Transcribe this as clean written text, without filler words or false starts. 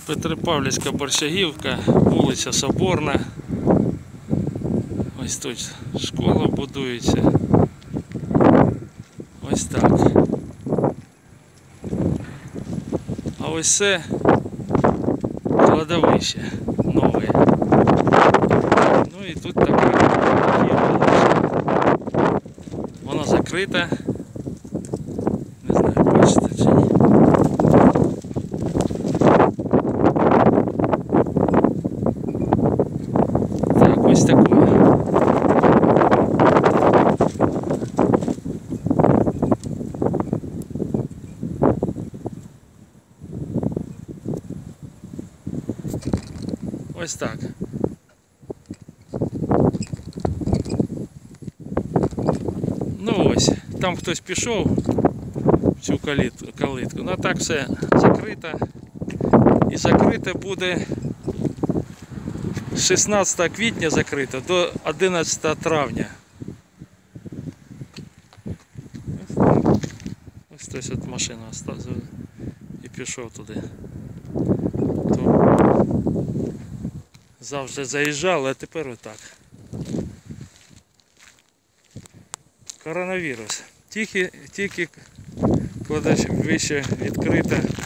Петропавлівська Борщагівка, вулиця Соборна. Ось тут школа будується. Ось так. А ось це кладовище нове. Ну і тут така вулиця. Вона закрита. Не знаю, бачите чи ні. Так, ось таке. Ось так. Ну ось, там хтось пішов в цю калитку. Ну а так все закрито. І закрите буде з 16 квітня закрито до 11 травня. Ось хтось от машину оставив і пішов туди. Завжди заїжджали, а тепер отак. Коронавірус. Тільки кладовище відкрите.